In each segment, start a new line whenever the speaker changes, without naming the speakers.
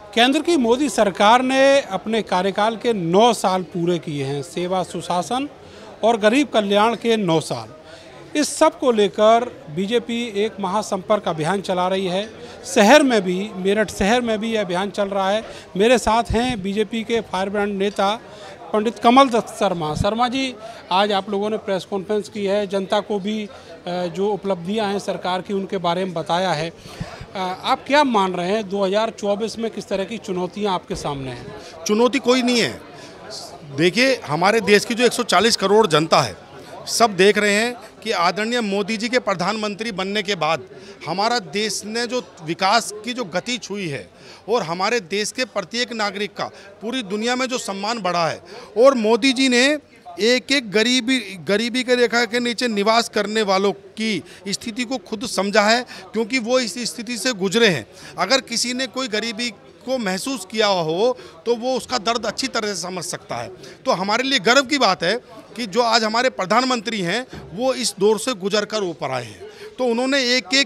केंद्र की मोदी सरकार ने अपने कार्यकाल के 9 साल पूरे किए हैं। सेवा, सुशासन और गरीब कल्याण के 9 साल। इस सब को लेकर बीजेपी एक महासंपर्क अभियान चला रही है। शहर में भी, मेरठ शहर में भी यह अभियान चल रहा है। मेरे साथ हैं बीजेपी के फायरब्रांड नेता पंडित कमल दत्त शर्मा। शर्मा जी, आज आप लोगों ने प्रेस कॉन्फ्रेंस की है, जनता को भी जो उपलब्धियां हैं सरकार की उनके बारे में बताया है। आप क्या मान रहे हैं 2024 में किस तरह की चुनौतियां आपके सामने हैं?
चुनौती कोई नहीं है। देखिए, हमारे देश की जो 140 करोड़ जनता है, सब देख रहे हैं कि आदरणीय मोदी जी के प्रधानमंत्री बनने के बाद हमारा देश ने जो विकास की जो गति छुई है और हमारे देश के प्रत्येक नागरिक का पूरी दुनिया में जो सम्मान बढ़ा है, और मोदी जी ने एक एक गरीबी के रेखा के नीचे निवास करने वालों की स्थिति को खुद समझा है, क्योंकि वो इस स्थिति से गुजरे हैं। अगर किसी ने कोई गरीबी को महसूस किया हो तो वो उसका दर्द अच्छी तरह से समझ सकता है। तो हमारे लिए गर्व की बात है कि जो आज हमारे प्रधानमंत्री हैं वो इस दौर से गुजर कर ऊपर आए हैं। तो उन्होंने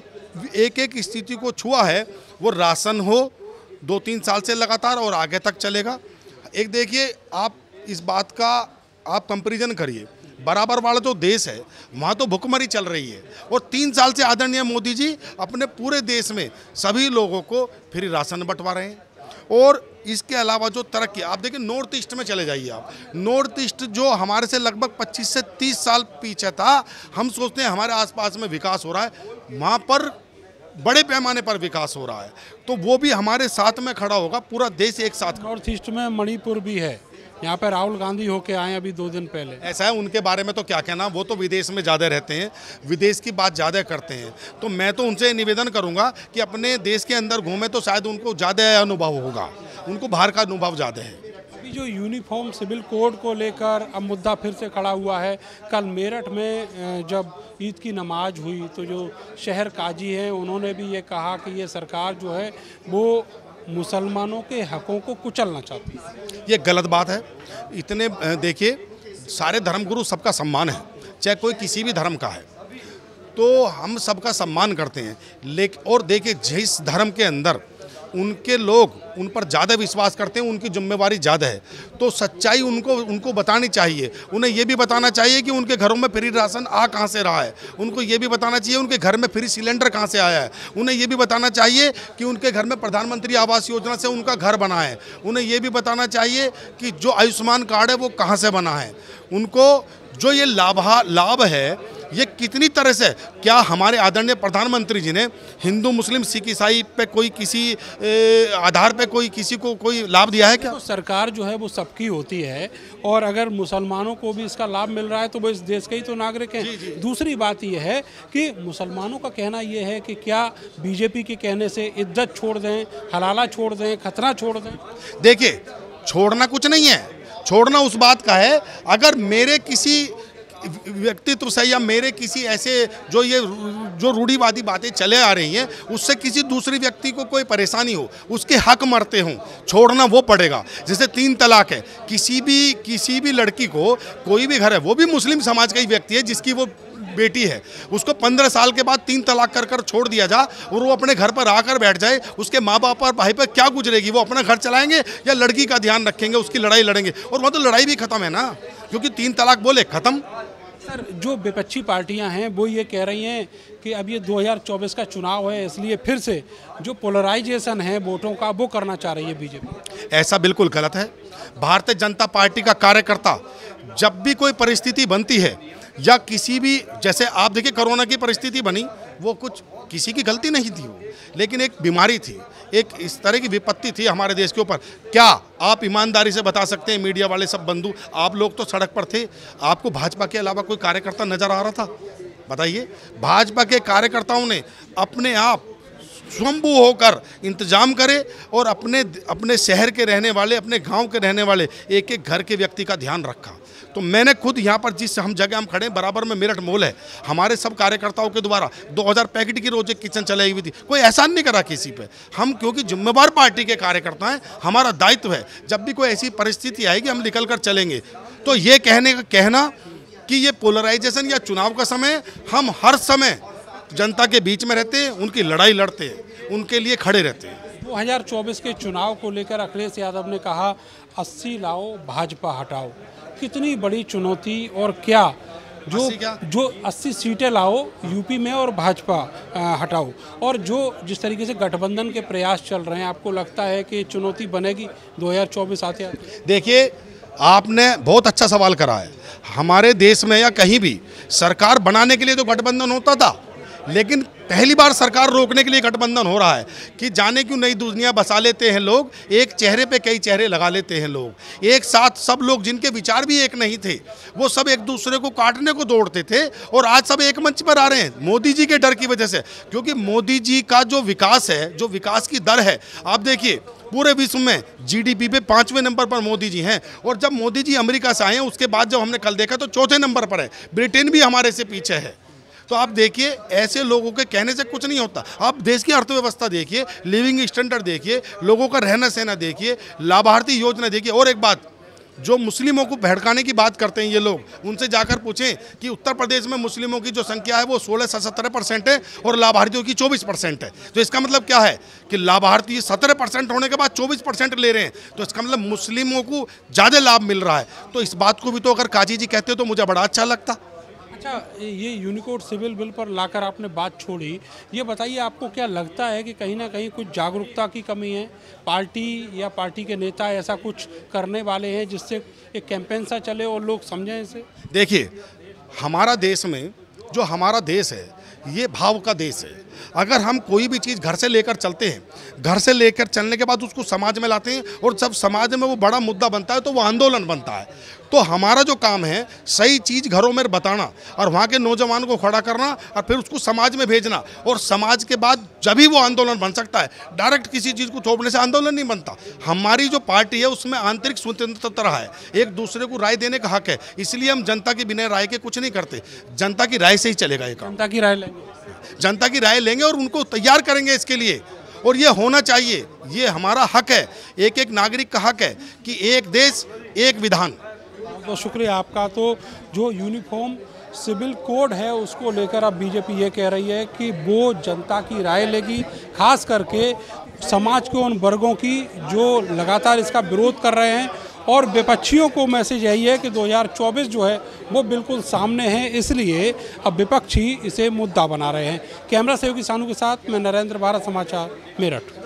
एक एक स्थिति को छुआ है। वो राशन हो 2-3 साल से लगातार और आगे तक चलेगा। एक देखिए, आप इस बात का आप कंपैरिजन करिए, बराबर वाला जो देश है वहाँ तो भुखमरी चल रही है, और 3 साल से आदरणीय मोदी जी अपने पूरे देश में सभी लोगों को फ्री राशन बंटवा रहे हैं। और इसके अलावा जो तरक्की, आप देखिए नॉर्थ ईस्ट में चले जाइए आप, नॉर्थ ईस्ट जो हमारे से लगभग 25 से 30 साल पीछे था, हम सोचते हैं हमारे आसपास में विकास हो रहा है, वहाँ पर बड़े पैमाने पर विकास हो रहा है। तो वो भी हमारे साथ में खड़ा होगा, पूरा देश एक साथ।
नॉर्थ ईस्ट में मणिपुर भी है, यहाँ पर राहुल गांधी होके आए अभी 2 दिन पहले।
ऐसा है, उनके बारे में तो क्या कहना, वो तो विदेश में ज़्यादा रहते हैं, विदेश की बात ज़्यादा करते हैं। तो मैं तो उनसे निवेदन करूंगा कि अपने देश के अंदर घूमे तो शायद उनको ज़्यादा अनुभव होगा, उनको बाहर का अनुभव ज़्यादा है।
अभी जो यूनिफॉर्म सिविल कोड को लेकर अब मुद्दा फिर से खड़ा हुआ है। कल मेरठ में जब ईद की नमाज हुई तो जो शहर काजी हैं उन्होंने भी ये कहा कि ये सरकार जो है वो मुसलमानों के हकों को कुचलना चाहती है।
ये गलत बात है। इतने देखिए, सारे धर्मगुरु सबका सम्मान है, चाहे कोई किसी भी धर्म का है, तो हम सबका सम्मान करते हैं। लेकिन और देखिए, जिस धर्म के अंदर उनके लोग उन पर ज़्यादा विश्वास करते हैं, उनकी जिम्मेवारी ज़्यादा है, तो सच्चाई उनको बतानी चाहिए। उन्हें ये भी बताना चाहिए कि उनके घरों में फ्री राशन कहाँ से रहा है, उनको ये भी बताना चाहिए उनके घर में फ्री सिलेंडर कहाँ से आया है, उन्हें ये भी बताना चाहिए कि उनके घर में प्रधानमंत्री आवास योजना से उनका घर बना है, उन्हें ये भी बताना चाहिए कि जो आयुष्मान कार्ड है वो कहाँ से बना है, उनको जो ये लाभ है ये कितनी तरह से, क्या हमारे आदरणीय प्रधानमंत्री जी ने हिंदू, मुस्लिम, सिख, ईसाई पे कोई किसी आधार पे कोई किसी को कोई लाभ दिया है क्या?
तो सरकार जो है वो सबकी होती है, और अगर मुसलमानों को भी इसका लाभ मिल रहा है तो वो इस देश के ही तो नागरिक हैं। दूसरी बात यह है कि मुसलमानों का कहना यह है कि क्या बीजेपी के कहने से इज्जत छोड़ दें, हलाला छोड़ दें, खतना छोड़ दें?
देखिए, छोड़ना कुछ नहीं है, छोड़ना उस बात का है अगर मेरे किसी व्यक्तित्व से या मेरे किसी ऐसे जो रूढ़िवादी बातें चले आ रही हैं उससे किसी दूसरे व्यक्ति को कोई परेशानी हो, उसके हक मरते हों, छोड़ना वो पड़ेगा। जैसे 3 तलाक है, किसी भी लड़की को, कोई भी घर है, वो भी मुस्लिम समाज का ही व्यक्ति है जिसकी वो बेटी है, उसको 15 साल के बाद 3 तलाक कर छोड़ दिया जा और वो अपने घर पर आकर बैठ जाए, उसके माँ बाप और भाई पर क्या गुजरेगी? वो अपना घर चलाएंगे या लड़की का ध्यान रखेंगे, उसकी लड़ाई लड़ेंगे? और वह तो लड़ाई भी खत्म है ना, क्योंकि 3 तलाक बोले खत्म।
सर, जो विपक्षी पार्टियां हैं वो ये कह रही हैं कि अब ये 2024 का चुनाव है, इसलिए फिर से जो पोलराइजेशन है वोटों का वो करना चाह रही है बीजेपी।
ऐसा बिल्कुल गलत है। भारतीय जनता पार्टी का कार्यकर्ता जब भी कोई परिस्थिति बनती है या किसी भी, जैसे आप देखिए कोरोना की परिस्थिति बनी, वो कुछ किसी की गलती नहीं थी वो, लेकिन एक बीमारी थी, एक इस तरह की विपत्ति थी हमारे देश के ऊपर। क्या आप ईमानदारी से बता सकते हैं, मीडिया वाले सब बंधु, आप लोग तो सड़क पर थे, आपको भाजपा के अलावा कोई कार्यकर्ता नजर आ रहा था? बताइए। भाजपा के कार्यकर्ताओं ने अपने आप स्वयंभू होकर इंतजाम करे और अपने शहर के रहने वाले, अपने गांव के रहने वाले एक एक घर के व्यक्ति का ध्यान रखा। तो मैंने खुद यहाँ पर जिस जगह हम खड़े, बराबर में मेरठ मॉल है, हमारे सब कार्यकर्ताओं के द्वारा 2000 पैकेट की रोज एक किचन चलाई हुई थी। कोई एहसान नहीं करा किसी पे। हम क्योंकि जिम्मेवार पार्टी के कार्यकर्ता हैं, हमारा दायित्व है जब भी कोई ऐसी परिस्थिति आएगी हम निकल कर चलेंगे। तो ये कहना कि ये पोलराइजेशन या चुनाव का समय, हम हर समय जनता के बीच में रहते हैं, उनकी लड़ाई लड़ते हैं, उनके लिए खड़े रहते हैं।
2024 के चुनाव को लेकर अखिलेश यादव ने कहा 80 लाओ भाजपा हटाओ। कितनी बड़ी चुनौती, और क्या जो 80 सीटें लाओ यूपी में और भाजपा हटाओ, और जिस तरीके से गठबंधन के प्रयास चल रहे हैं, आपको लगता है कि चुनौती बनेगी 2024 आते आते?
देखिए, आपने बहुत अच्छा सवाल करा है। हमारे देश में या कहीं भी सरकार बनाने के लिए तो गठबंधन होता था, लेकिन पहली बार सरकार रोकने के लिए गठबंधन हो रहा है कि जाने क्यों नई दुनिया बसा लेते हैं लोग, एक चेहरे पे कई चेहरे लगा लेते हैं लोग। एक साथ सब लोग जिनके विचार भी एक नहीं थे, वो सब एक दूसरे को काटने को दौड़ते थे, और आज सब एक मंच पर आ रहे हैं मोदी जी के डर की वजह से। क्योंकि मोदी जी का जो विकास है, जो विकास की दर है, आप देखिए पूरे विश्व में जीडीपी पे 5वें नंबर पर मोदी जी हैं, और जब मोदी जी अमेरिका से आए हैं उसके बाद जब हमने कल देखा तो 4थे नंबर पर है। ब्रिटेन भी हमारे से पीछे है। तो आप देखिए, ऐसे लोगों के कहने से कुछ नहीं होता। आप देश की अर्थव्यवस्था देखिए, लिविंग स्टैंडर्ड देखिए, लोगों का रहना सहना देखिए, लाभार्थी योजना देखिए। और एक बात, जो मुस्लिमों को भड़काने की बात करते हैं ये लोग, उनसे जाकर पूछें कि उत्तर प्रदेश में मुस्लिमों की जो संख्या है वो 16 से 17% है और लाभार्थियों की 24% है। तो इसका मतलब क्या है कि लाभार्थी 17% होने के बाद 24% ले रहे हैं, तो इसका मतलब मुस्लिमों को ज़्यादा लाभ मिल रहा है। तो इस बात को भी तो अगर काजी जी कहते तो मुझे बड़ा अच्छा लगता।
अच्छा, ये यूनिकोड सिविल बिल पर लाकर आपने बात छोड़ी, ये बताइए आपको क्या लगता है कि कहीं ना कहीं कुछ जागरूकता की कमी है? पार्टी या पार्टी के नेता ऐसा कुछ करने वाले हैं जिससे एक कैंपेन सा चले और लोग समझें इसे?
देखिए, हमारा देश में जो हमारा देश है ये भाव का देश है। अगर हम कोई भी चीज़ घर से लेकर चलते हैं, घर से लेकर चलने के बाद उसको समाज में लाते हैं, और जब समाज में वो बड़ा मुद्दा बनता है तो वो आंदोलन बनता है। तो हमारा जो काम है सही चीज़ घरों में बताना, और वहाँ के नौजवान को खड़ा करना, और फिर उसको समाज में भेजना, और समाज के बाद जब ही वो आंदोलन बन सकता है। डायरेक्ट किसी चीज़ को थोपने से आंदोलन नहीं बनता। हमारी जो पार्टी है उसमें आंतरिक स्वतंत्रता है, एक दूसरे को राय देने का हक है, इसलिए हम जनता के बिना राय के कुछ नहीं करते। जनता की राय से ही चलेगा ये काम।
जनता की राय लेंगे,
जनता की राय लेंगे और उनको तैयार करेंगे इसके लिए, और ये होना चाहिए। ये हमारा हक है, एक एक नागरिक का हक है कि एक देश एक विधान।
बहुत शुक्रिया आपका। तो जो यूनिफॉर्म सिविल कोड है उसको लेकर अब बीजेपी ये कह रही है कि वो जनता की राय लेगी, खास करके समाज के उन वर्गों की जो लगातार इसका विरोध कर रहे हैं, और विपक्षियों को मैसेज यही है कि 2024 जो है वो बिल्कुल सामने है, इसलिए अब विपक्षी इसे मुद्दा बना रहे हैं। कैमरा सहयोगी सानू के साथ मैं नरेंद्र, भारत समाचार, मेरठ।